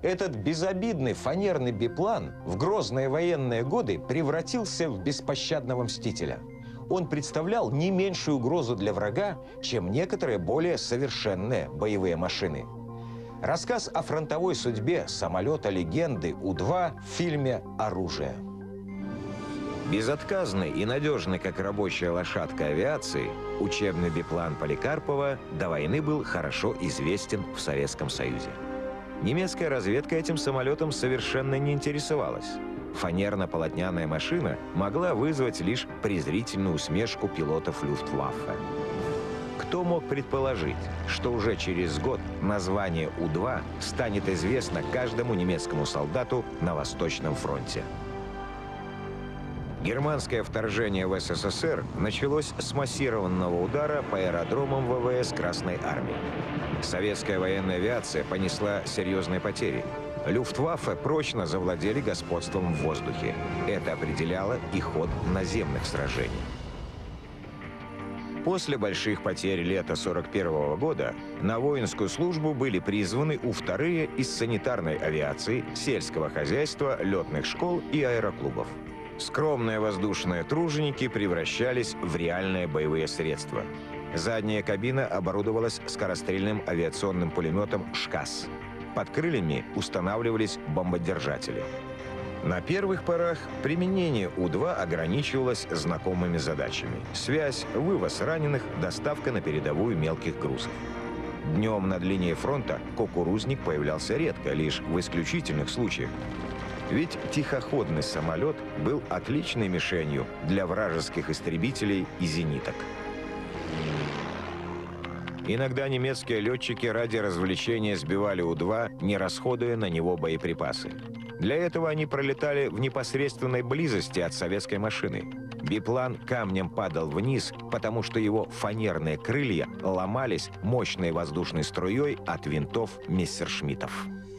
Этот безобидный фанерный биплан в грозные военные годы превратился в беспощадного мстителя. Он представлял не меньшую угрозу для врага, чем некоторые более совершенные боевые машины. Рассказ о фронтовой судьбе самолета-легенды У-2 в фильме «Оружие». Безотказный и надежный, как рабочая лошадка авиации, учебный биплан Поликарпова до войны был хорошо известен в Советском Союзе. Немецкая разведка этим самолетом совершенно не интересовалась. Фанерно-полотняная машина могла вызвать лишь презрительную усмешку пилотов Люфтваффе. Кто мог предположить, что уже через год название У-2 станет известно каждому немецкому солдату на Восточном фронте? Германское вторжение в СССР началось с массированного удара по аэродромам ВВС Красной Армии. Советская военная авиация понесла серьезные потери. Люфтваффе прочно завладели господством в воздухе. Это определяло и ход наземных сражений. После больших потерь лета 1941 года на воинскую службу были призваны У-2 из санитарной авиации, сельского хозяйства, летных школ и аэроклубов. Скромные воздушные труженики превращались в реальные боевые средства. Задняя кабина оборудовалась скорострельным авиационным пулеметом «ШКАС». Под крыльями устанавливались бомбодержатели. На первых порах применение У-2 ограничивалось знакомыми задачами: связь, вывоз раненых, доставка на передовую мелких грузов. Днем над линией фронта кукурузник появлялся редко, лишь в исключительных случаях. Ведь тихоходный самолет был отличной мишенью для вражеских истребителей и зениток. Иногда немецкие летчики ради развлечения сбивали У-2, не расходуя на него боеприпасы. Для этого они пролетали в непосредственной близости от советской машины. Биплан камнем падал вниз, потому что его фанерные крылья ломались мощной воздушной струей от винтов мессершмиттов.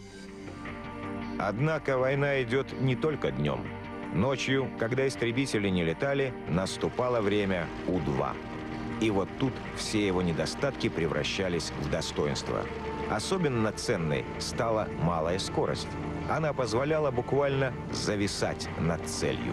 Однако война идет не только днем. Ночью, когда истребители не летали, наступало время У-2. И вот тут все его недостатки превращались в достоинства. Особенно ценной стала малая скорость. Она позволяла буквально зависать над целью.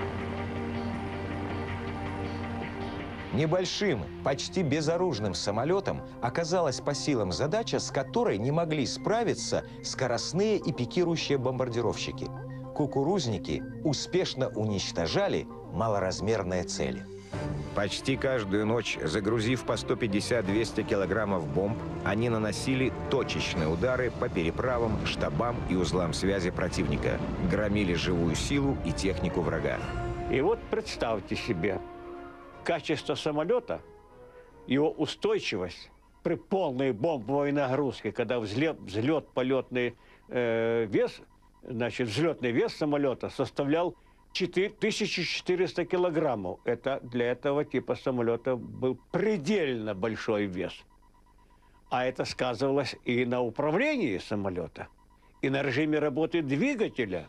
Небольшим, почти безоружным самолетом оказалась по силам задача, с которой не могли справиться скоростные и пикирующие бомбардировщики. Кукурузники успешно уничтожали малоразмерные цели. Почти каждую ночь, загрузив по 150-200 килограммов бомб, они наносили точечные удары по переправам, штабам и узлам связи противника, громили живую силу и технику врага. И вот представьте себе, качество самолета, его устойчивость при полной бомбовой нагрузке, когда взлет-полетный вес, значит, взлетный вес самолета составлял 1400 килограммов. Это для этого типа самолета был предельно большой вес. А это сказывалось и на управлении самолета, и на режиме работы двигателя.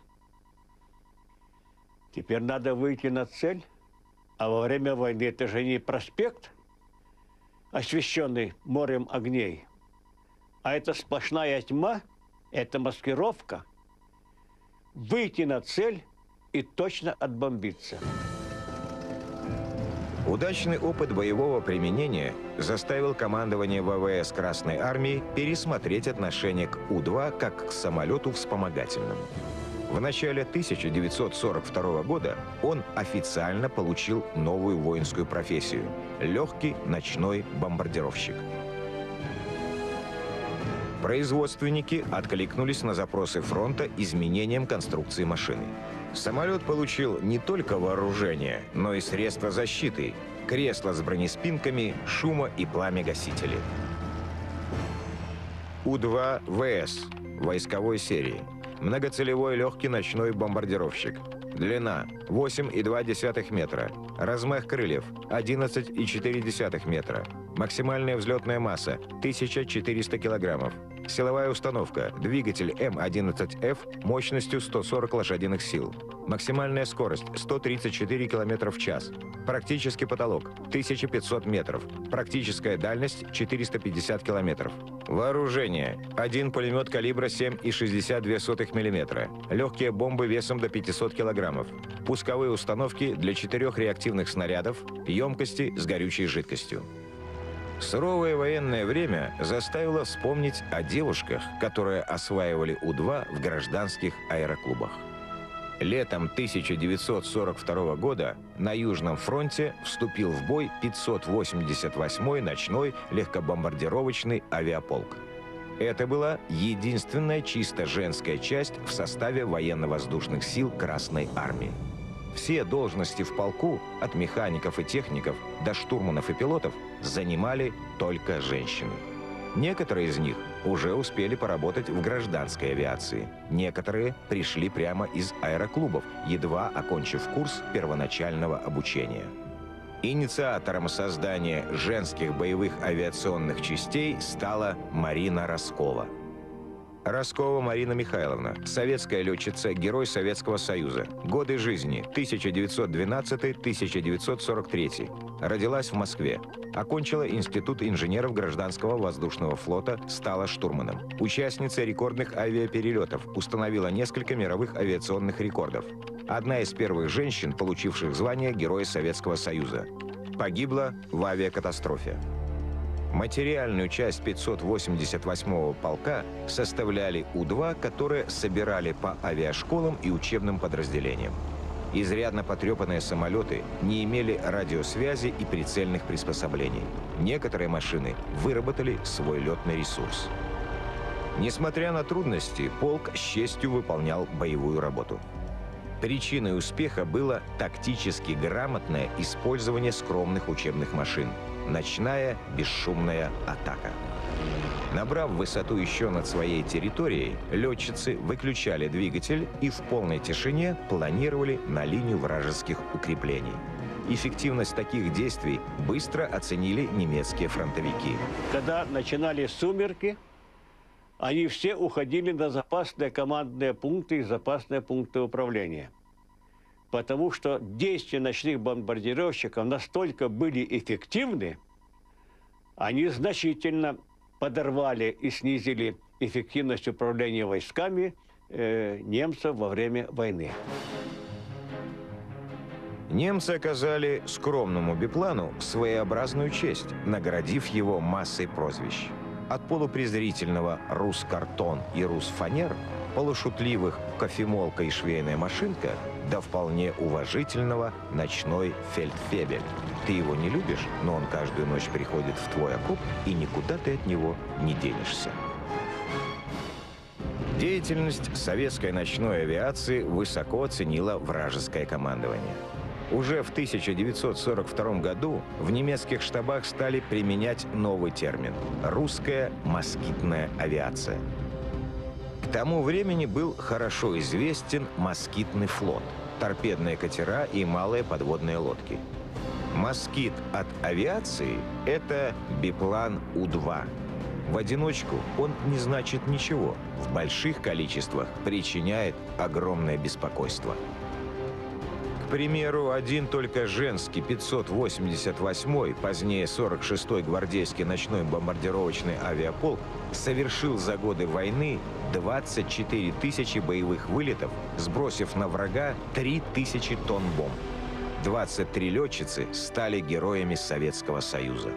Теперь надо выйти на цель, а во время войны это же не проспект, освещенный морем огней, а это сплошная тьма, это маскировка. Выйти на цель и точно отбомбиться. Удачный опыт боевого применения заставил командование ВВС Красной Армии пересмотреть отношение к У-2 как к самолету вспомогательному. В начале 1942 года он официально получил новую воинскую профессию – легкий ночной бомбардировщик. Производственники откликнулись на запросы фронта изменением конструкции машины. Самолет получил не только вооружение, но и средства защиты – кресла с бронеспинками, шумо- и пламегасители. У-2 ВС войсковой серии. Многоцелевой легкий ночной бомбардировщик. Длина 8,2 метра. Размах крыльев 11,4 метра. Максимальная взлетная масса 1400 килограммов. Силовая установка. Двигатель М11Ф мощностью 140 лошадиных сил. Максимальная скорость 134 км в час. Практический потолок 1500 метров. Практическая дальность 450 км. Вооружение. Один пулемет калибра 7,62 мм. Легкие бомбы весом до 500 кг. Пусковые установки для 4 реактивных снарядов, емкости с горючей жидкостью. Суровое военное время заставило вспомнить о девушках, которые осваивали У-2 в гражданских аэроклубах. Летом 1942 года на Южном фронте вступил в бой 588-й ночной легкобомбардировочный авиаполк. Это была единственная чисто женская часть в составе военно-воздушных сил Красной Армии. Все должности в полку, от механиков и техников до штурманов и пилотов, занимали только женщины. Некоторые из них уже успели поработать в гражданской авиации. Некоторые пришли прямо из аэроклубов, едва окончив курс первоначального обучения. Инициатором создания женских боевых авиационных частей стала Марина Роскова. Роскова Марина Михайловна, советская летчица, Герой Советского Союза. Годы жизни 1912-1943. Родилась в Москве. Окончила Институт инженеров гражданского воздушного флота, стала штурманом. Участница рекордных авиаперелетов, установила несколько мировых авиационных рекордов. Одна из первых женщин, получивших звание Героя Советского Союза. Погибла в авиакатастрофе. Материальную часть 588-го полка составляли У-2, которые собирали по авиашколам и учебным подразделениям. Изрядно потрепанные самолеты не имели радиосвязи и прицельных приспособлений. Некоторые машины выработали свой летный ресурс. Несмотря на трудности, полк с честью выполнял боевую работу. Причиной успеха было тактически грамотное использование скромных учебных машин. Ночная бесшумная атака. Набрав высоту еще над своей территорией, летчицы выключали двигатель и в полной тишине планировали на линию вражеских укреплений. Эффективность таких действий быстро оценили немецкие фронтовики. Когда начинались сумерки, они все уходили на запасные командные пункты и запасные пункты управления. Потому что действия ночных бомбардировщиков настолько были эффективны, они значительно подорвали и снизили эффективность управления войсками немцев во время войны. Немцы оказали скромному биплану своеобразную честь, наградив его массой прозвищ. От полупрезрительного «Рус-картон» и «Рус-фанер», полушутливых «Кофемолка» и «Швейная машинка», до вполне уважительного «Ночной фельдфебель». Ты его не любишь, но он каждую ночь приходит в твой окоп, и никуда ты от него не денешься. Деятельность советской ночной авиации высоко оценило вражеское командование. Уже в 1942 году в немецких штабах стали применять новый термин – русская москитная авиация. К тому времени был хорошо известен москитный флот, торпедные катера и малые подводные лодки. Москит от авиации – это биплан У-2. В одиночку он не значит ничего, в больших количествах причиняет огромное беспокойство. К примеру, один только женский 588-й, позднее 46-й гвардейский ночной бомбардировочный авиаполк совершил за годы войны 24 тысячи боевых вылетов, сбросив на врага 3000 тонн бомб. 23 летчицы стали героями Советского Союза.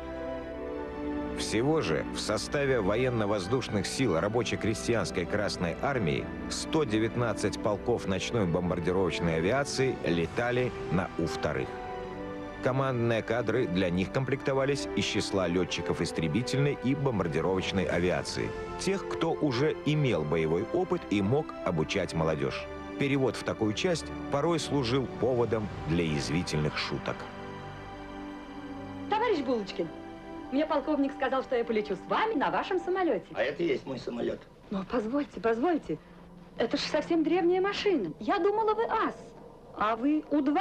Всего же в составе военно-воздушных сил рабоче-крестьянской Красной Армии 119 полков ночной бомбардировочной авиации летали на У-2. Командные кадры для них комплектовались из числа летчиков истребительной и бомбардировочной авиации, тех, кто уже имел боевой опыт и мог обучать молодежь. Перевод в такую часть порой служил поводом для язвительных шуток. Товарищ Булочкин, мне полковник сказал, что я полечу с вами на вашем самолете. А это и есть мой самолет. Но позвольте, позвольте. Это же совсем древняя машина. Я думала, вы ас. А вы У-2?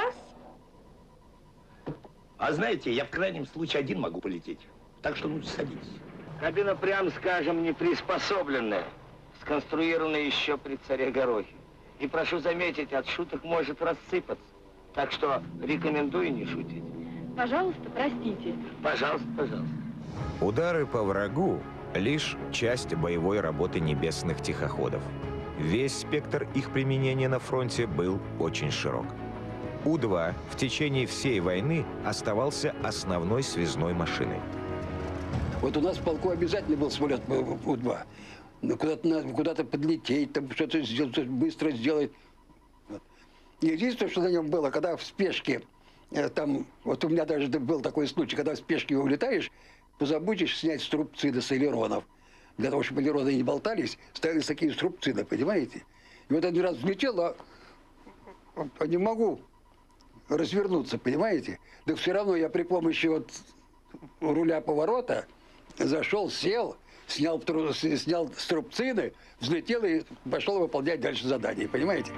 А знаете, я в крайнем случае один могу полететь. Так что ну садитесь. Кабина, прям скажем, не приспособленная, сконструированная еще при царе Горохе. И прошу заметить, от шуток может рассыпаться. Так что рекомендую не шутить. Пожалуйста, простите. Пожалуйста, пожалуйста. Удары по врагу – лишь часть боевой работы небесных тихоходов. Весь спектр их применения на фронте был очень широк. У-2 в течение всей войны оставался основной связной машиной. Вот у нас в полку обязательно был самолет У-2. Куда-то подлететь, там что-то сделать, быстро сделать. Вот. Единственное, что на нем было, когда в спешке, там, вот у меня даже был такой случай, когда в спешке улетаешь, позаботишь снять струбцины с элеронов. Для того, чтобы элероны не болтались, ставились такие струбцины, понимаете? И вот один раз взлетел, а не могу развернуться, понимаете? Так все равно я при помощи вот руля поворота зашел, сел, снял струбцины, взлетел и пошел выполнять дальше задание, понимаете?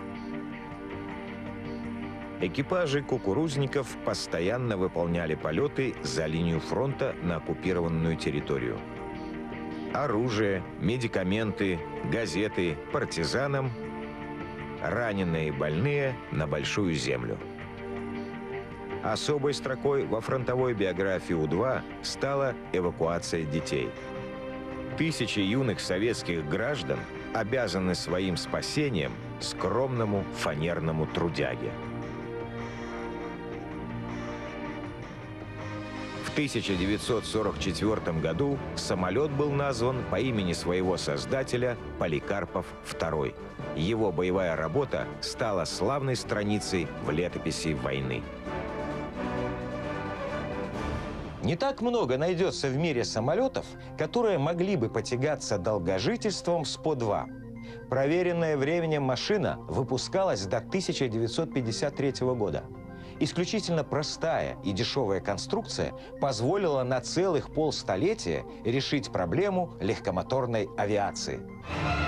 Экипажи кукурузников постоянно выполняли полеты за линию фронта на оккупированную территорию. Оружие, медикаменты, газеты партизанам, раненые и больные на Большую Землю. Особой строкой во фронтовой биографии У-2 стала эвакуация детей. Тысячи юных советских граждан обязаны своим спасением скромному фанерному трудяге. В 1944 году самолет был назван по имени своего создателя Поликарпов II. Его боевая работа стала славной страницей в летописи войны. Не так много найдется в мире самолетов, которые могли бы потягаться долгожительством с По-2. Проверенная временем машина выпускалась до 1953 года. Исключительно простая и дешевая конструкция позволила на целых полстолетия решить проблему легкомоторной авиации.